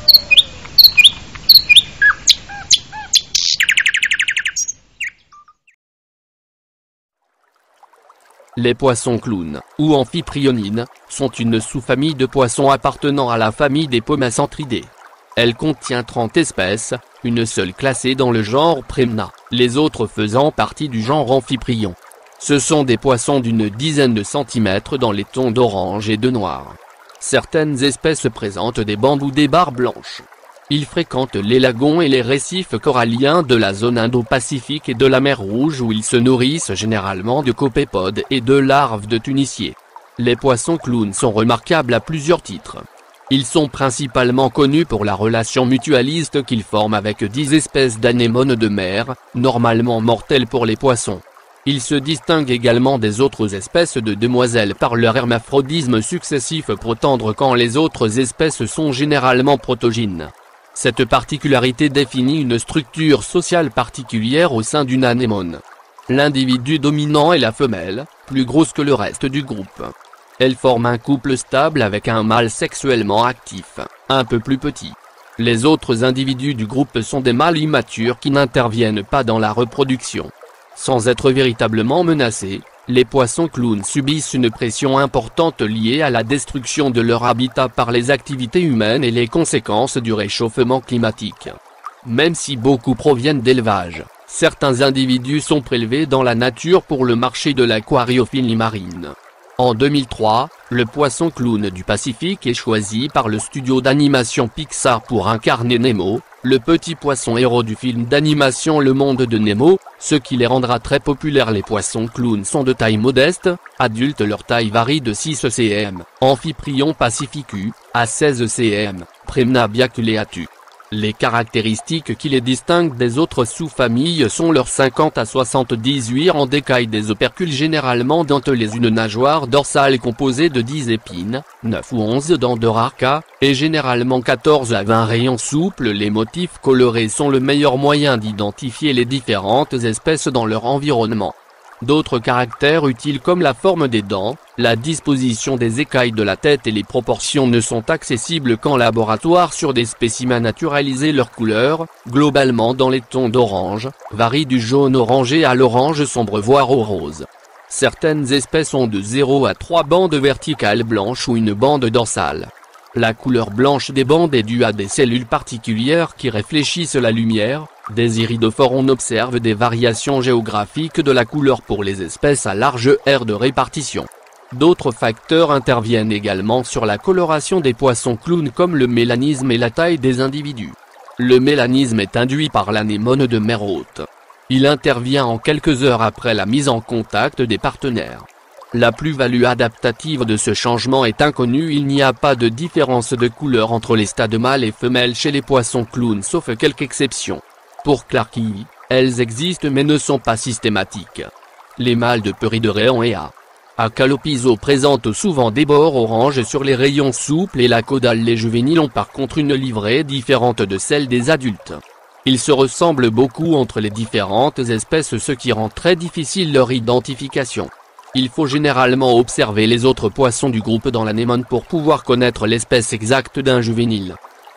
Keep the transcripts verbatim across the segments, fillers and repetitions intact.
Les poissons clowns, ou amphiprionines, sont une sous-famille de poissons appartenant à la famille des Pomacentridae. Elle contient trente espèces, une seule classée dans le genre Premna, les autres faisant partie du genre Amphiprion. Ce sont des poissons d'une dizaine de centimètres dans les tons d'orange et de noir. Certaines espèces présentent des bandes ou des barres blanches. Ils fréquentent les lagons et les récifs coralliens de la zone Indo-Pacifique et de la mer Rouge où ils se nourrissent généralement de copépodes et de larves de tuniciers. Les poissons clowns sont remarquables à plusieurs titres. Ils sont principalement connus pour la relation mutualiste qu'ils forment avec dix espèces d'anémones de mer, normalement mortelles pour les poissons. Ils se distinguent également des autres espèces de demoiselles par leur hermaphrodisme successif pour tendre quand les autres espèces sont généralement protogynes. Cette particularité définit une structure sociale particulière au sein d'une anémone. L'individu dominant est la femelle, plus grosse que le reste du groupe. Elle forme un couple stable avec un mâle sexuellement actif, un peu plus petit. Les autres individus du groupe sont des mâles immatures qui n'interviennent pas dans la reproduction. Sans être véritablement menacés, les poissons clowns subissent une pression importante liée à la destruction de leur habitat par les activités humaines et les conséquences du réchauffement climatique. Même si beaucoup proviennent d'élevage, certains individus sont prélevés dans la nature pour le marché de l'aquariophilie marine. En deux mille trois, le poisson clown du Pacifique est choisi par le studio d'animation Pixar pour incarner Nemo, le petit poisson héros du film d'animation Le Monde de Nemo, ce qui les rendra très populaires. Les poissons clowns sont de taille modeste, adultes leur taille varie de six centimètres, Amphiprion pacificus, à seize centimètres, Premna biaculeatus. Les caractéristiques qui les distinguent des autres sous-familles sont leurs cinquante à soixante-dix-huit rangs d'écailles des opercules généralement dentelés, une nageoire dorsale composée de dix épines, neuf ou onze dents de rares cas, et généralement quatorze à vingt rayons souples. Les motifs colorés sont le meilleur moyen d'identifier les différentes espèces dans leur environnement. D'autres caractères utiles comme la forme des dents, la disposition des écailles de la tête et les proportions ne sont accessibles qu'en laboratoire sur des spécimens naturalisés. Leur couleur, globalement dans les tons d'orange, varie du jaune orangé à l'orange sombre voire au rose. Certaines espèces ont de zéro à trois bandes verticales blanches ou une bande dorsale. La couleur blanche des bandes est due à des cellules particulières qui réfléchissent la lumière. Des iridophores. On observe des variations géographiques de la couleur pour les espèces à large aire de répartition. D'autres facteurs interviennent également sur la coloration des poissons clowns comme le mélanisme et la taille des individus. Le mélanisme est induit par l'anémone de mer haute. Il intervient en quelques heures après la mise en contact des partenaires. La plus-value adaptative de ce changement est inconnue. Il n'y a pas de différence de couleur entre les stades mâles et femelles chez les poissons clowns sauf quelques exceptions. Pour Clarky, elles existent mais ne sont pas systématiques. Les mâles de Perideraeon et A. Acalopizo présentent souvent des bords orange sur les rayons souples et la caudale. Les juvéniles ont par contre une livrée différente de celle des adultes. Ils se ressemblent beaucoup entre les différentes espèces, ce qui rend très difficile leur identification. Il faut généralement observer les autres poissons du groupe dans l'anémone pour pouvoir connaître l'espèce exacte d'un juvénile.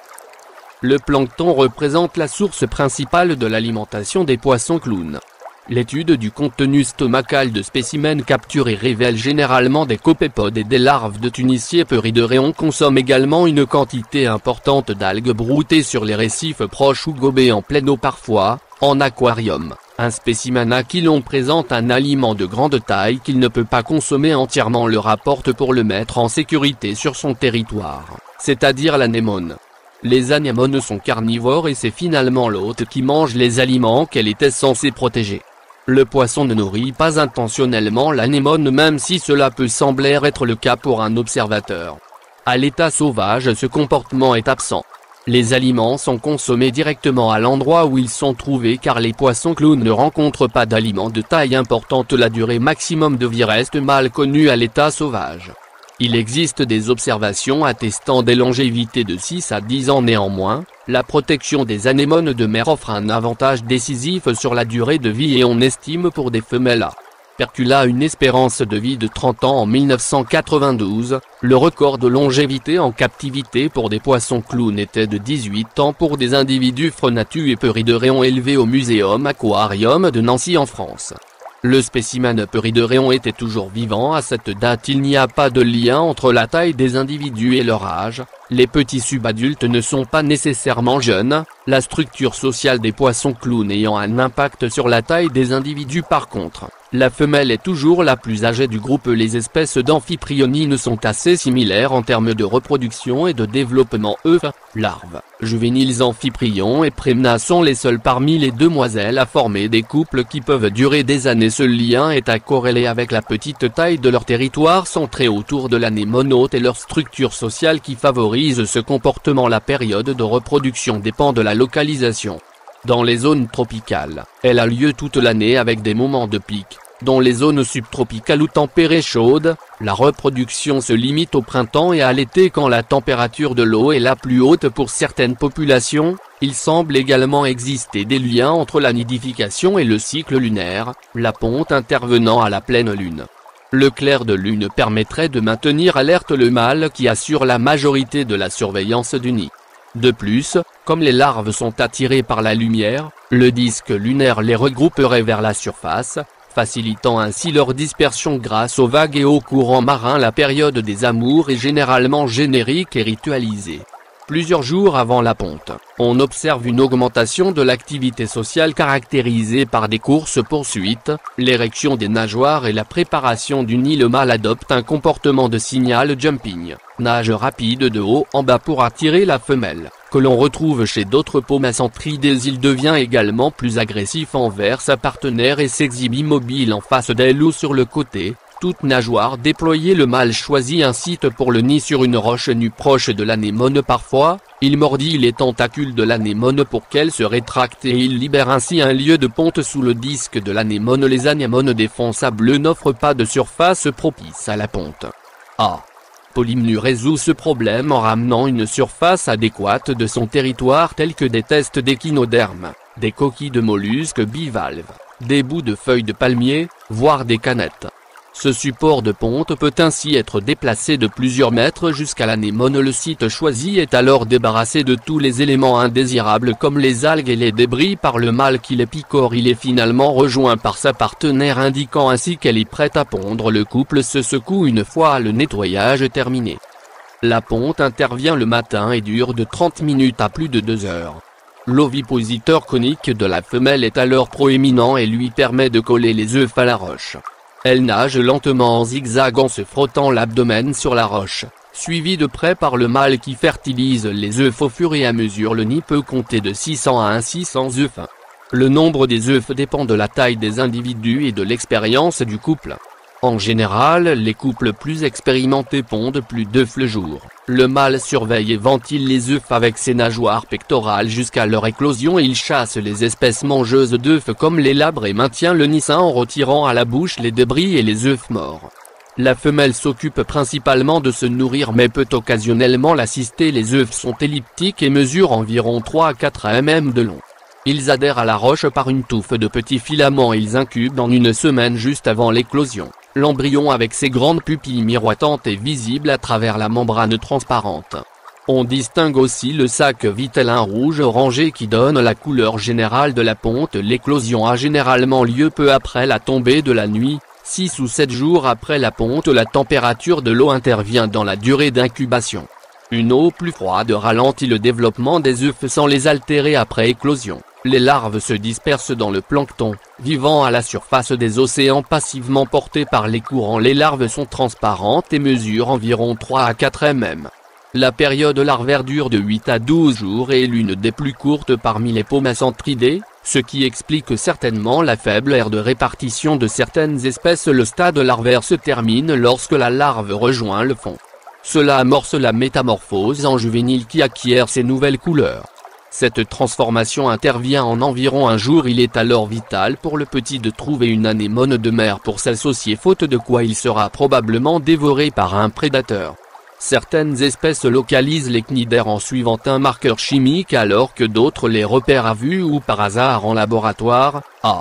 Le plancton représente la source principale de l'alimentation des poissons clowns. L'étude du contenu stomacal de spécimens capturés révèle généralement des copépodes et des larves de tuniciers. Perideraeon consomme également une quantité importante d'algues broutées sur les récifs proches ou gobées en pleine eau parfois, en aquarium. Un spécimen aquilon présente un aliment de grande taille qu'il ne peut pas consommer entièrement, le rapporte pour le mettre en sécurité sur son territoire, c'est-à-dire l'anémone. Les anémones sont carnivores et c'est finalement l'hôte qui mange les aliments qu'elle était censée protéger. Le poisson ne nourrit pas intentionnellement l'anémone même si cela peut sembler être le cas pour un observateur. À l'état sauvage, ce comportement est absent. Les aliments sont consommés directement à l'endroit où ils sont trouvés car les poissons clowns ne rencontrent pas d'aliments de taille importante. La durée maximum de vie reste mal connue à l'état sauvage. Il existe des observations attestant des longévités de six à dix ans. Néanmoins, la protection des anémones de mer offre un avantage décisif sur la durée de vie et on estime pour des femelles à percula une espérance de vie de trente ans en mille neuf cent quatre-vingt-douze, le record de longévité en captivité pour des poissons clowns était de dix-huit ans pour des individus Phrenatus et Perideuréon élevés au Muséum Aquarium de Nancy en France. Le spécimen Perideuréon était toujours vivant à cette date. Il n'y a pas de lien entre la taille des individus et leur âge, les petits subadultes ne sont pas nécessairement jeunes, la structure sociale des poissons clowns ayant un impact sur la taille des individus par contre. La femelle est toujours la plus âgée du groupe. Les espèces d'amphiprionines sont assez similaires en termes de reproduction et de développement. œufs, larves, juvéniles. Amphiprions et Premna sont les seuls parmi les demoiselles à former des couples qui peuvent durer des années. Ce lien est à corréler avec la petite taille de leur territoire centré autour de l'anémone hôte et leur structure sociale qui favorise ce comportement. La période de reproduction dépend de la localisation. Dans les zones tropicales, elle a lieu toute l'année avec des moments de pic. Dans les zones subtropicales ou tempérées chaudes, la reproduction se limite au printemps et à l'été quand la température de l'eau est la plus haute pour certaines populations. Il semble également exister des liens entre la nidification et le cycle lunaire, la ponte intervenant à la pleine lune. Le clair de lune permettrait de maintenir alerte le mâle qui assure la majorité de la surveillance du nid. De plus, comme les larves sont attirées par la lumière, le disque lunaire les regrouperait vers la surface, facilitant ainsi leur dispersion grâce aux vagues et aux courants marins. La période des amours est généralement générique et ritualisée. Plusieurs jours avant la ponte, on observe une augmentation de l'activité sociale caractérisée par des courses-poursuites, l'érection des nageoires et la préparation du nid. Le mâle adopte un comportement de signal jumping, nage rapide de haut en bas pour attirer la femelle, que l'on retrouve chez d'autres Pomacentrides. Il devient également plus agressif envers sa partenaire et s'exhibe immobile en face d'elle ou sur le côté. Toute nageoire déployée, le mâle choisit un site pour le nid sur une roche nue proche de l'anémone. Parfois, il mordit les tentacules de l'anémone pour qu'elle se rétracte et il libère ainsi un lieu de ponte sous le disque de l'anémone. Les anémones des fonds sableux n'offrent pas de surface propice à la ponte. Ah. Polymnu résout ce problème en ramenant une surface adéquate de son territoire telle que des tests d'échinodermes, des coquilles de mollusques bivalves, des bouts de feuilles de palmier, voire des canettes. Ce support de ponte peut ainsi être déplacé de plusieurs mètres jusqu'à l'anémone. Le site choisi est alors débarrassé de tous les éléments indésirables comme les algues et les débris par le mâle qui les picore. Il est finalement rejoint par sa partenaire, indiquant ainsi qu'elle est prête à pondre. Le couple se secoue une fois le nettoyage terminé. La ponte intervient le matin et dure de trente minutes à plus de deux heures. L'ovipositeur conique de la femelle est alors proéminent et lui permet de coller les œufs à la roche. Elle nage lentement en zigzag en se frottant l'abdomen sur la roche, suivi de près par le mâle qui fertilise les œufs au fur et à mesure. Le nid peut compter de six cents à six cents œufs. Le nombre des œufs dépend de la taille des individus et de l'expérience du couple. En général, les couples plus expérimentés pondent plus d'œufs le jour. Le mâle surveille et ventile les œufs avec ses nageoires pectorales jusqu'à leur éclosion. Il chasse les espèces mangeuses d'œufs comme les labres et maintient le nid sain en retirant à la bouche les débris et les œufs morts. La femelle s'occupe principalement de se nourrir mais peut occasionnellement l'assister. Les œufs sont elliptiques et mesurent environ trois à quatre millimètres de long. Ils adhèrent à la roche par une touffe de petits filaments. Ils incubent en une semaine juste avant l'éclosion. L'embryon avec ses grandes pupilles miroitantes est visible à travers la membrane transparente. On distingue aussi le sac vitellin rouge orangé qui donne la couleur générale de la ponte. L'éclosion a généralement lieu peu après la tombée de la nuit, six ou sept jours après la ponte. La température de l'eau intervient dans la durée d'incubation. Une eau plus froide ralentit le développement des œufs sans les altérer après éclosion. Les larves se dispersent dans le plancton, vivant à la surface des océans passivement portées par les courants. Les larves sont transparentes et mesurent environ trois à quatre millimètres. La période larvaire dure de huit à douze jours et est l'une des plus courtes parmi les Pomacentridae, ce qui explique certainement la faible aire de répartition de certaines espèces. Le stade larvaire se termine lorsque la larve rejoint le fond. Cela amorce la métamorphose en juvénile qui acquiert ses nouvelles couleurs. Cette transformation intervient en environ un jour. Il est alors vital pour le petit de trouver une anémone de mer pour s'associer, faute de quoi il sera probablement dévoré par un prédateur. Certaines espèces localisent les cnidaires en suivant un marqueur chimique alors que d'autres les repèrent à vue ou par hasard en laboratoire. Ah.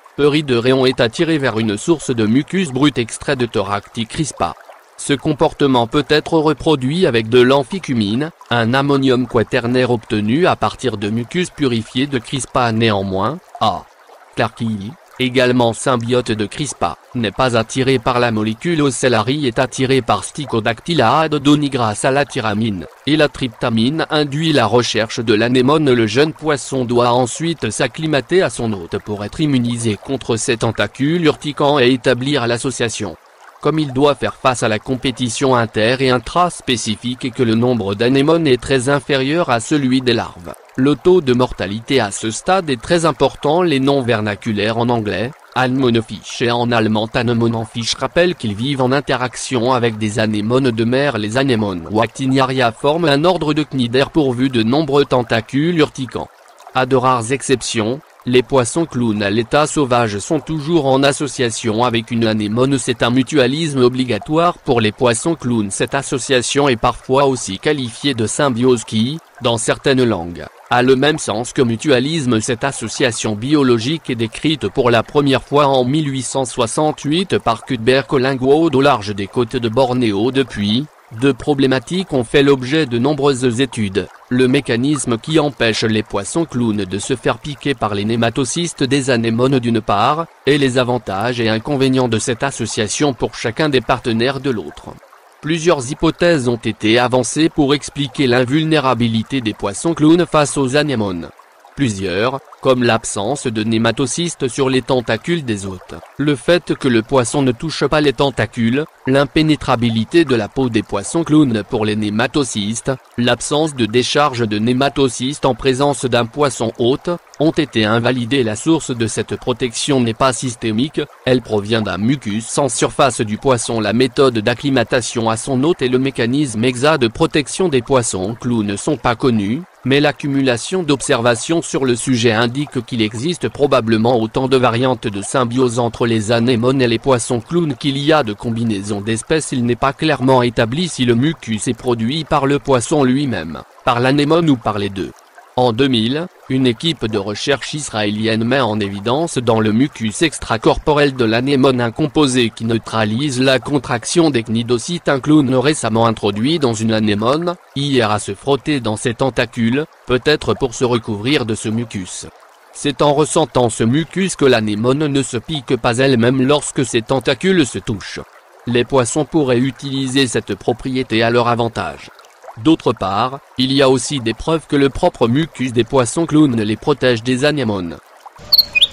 Eurydereon est attiré vers une source de mucus brut extrait de Thoracti crispa. Ce comportement peut être reproduit avec de l'amphiculmine, un ammonium quaternaire obtenu à partir de mucus purifié de Crispa. Néanmoins, A. clarkii, également symbiote de Crispa, n'est pas attiré par la molécule Ocellarii est attiré par Stichodactyla adodoni grâce à la tyramine, et la tryptamine induit la recherche de l'anémone. Le jeune poisson doit ensuite s'acclimater à son hôte pour être immunisé contre ses tentacules urticants et établir l'association. Comme il doit faire face à la compétition inter- et intraspécifique et que le nombre d'anémones est très inférieur à celui des larves, le taux de mortalité à ce stade est très important. Les noms vernaculaires en anglais, Anemonefisch et en allemand Anemonenfisch rappellent qu'ils vivent en interaction avec des anémones de mer. Les anémones ou Actiniaria forment un ordre de cnidaires pourvus de nombreux tentacules urticants. À de rares exceptions, les poissons clowns à l'état sauvage sont toujours en association avec une anémone. C'est un mutualisme obligatoire pour les poissons clowns. Cette association est parfois aussi qualifiée de symbiose qui, dans certaines langues, a le même sens que mutualisme. Cette association biologique est décrite pour la première fois en mille huit cent soixante-huit par Cuthbert Collingwood au large des côtes de Bornéo. Depuis, deux problématiques ont fait l'objet de nombreuses études, le mécanisme qui empêche les poissons clowns de se faire piquer par les nématocystes des anémones d'une part, et les avantages et inconvénients de cette association pour chacun des partenaires de l'autre. Plusieurs hypothèses ont été avancées pour expliquer l'invulnérabilité des poissons clowns face aux anémones. Plusieurs, comme l'absence de nématocystes sur les tentacules des hôtes, le fait que le poisson ne touche pas les tentacules, l'impénétrabilité de la peau des poissons clowns pour les nématocystes, l'absence de décharge de nématocystes en présence d'un poisson hôte, ont été invalidés. La source de cette protection n'est pas systémique, elle provient d'un mucus en surface du poisson. La méthode d'acclimatation à son hôte et le mécanisme exact de protection des poissons clowns ne sont pas connus, mais l'accumulation d'observations sur le sujet indique qu'il existe probablement autant de variantes de symbiose entre les anémones et les poissons clowns qu'il y a de combinaisons d'espèces. Il n'est pas clairement établi si le mucus est produit par le poisson lui-même, par l'anémone ou par les deux. En deux mille, une équipe de recherche israélienne met en évidence dans le mucus extracorporel de l'anémone un composé qui neutralise la contraction des cnidocytes. Un clown récemment introduit dans une anémone, hier à se frotter dans ses tentacules, peut-être pour se recouvrir de ce mucus. C'est en ressentant ce mucus que l'anémone ne se pique pas elle-même lorsque ses tentacules se touchent. Les poissons pourraient utiliser cette propriété à leur avantage. D'autre part, il y a aussi des preuves que le propre mucus des poissons clowns les protège des anémones.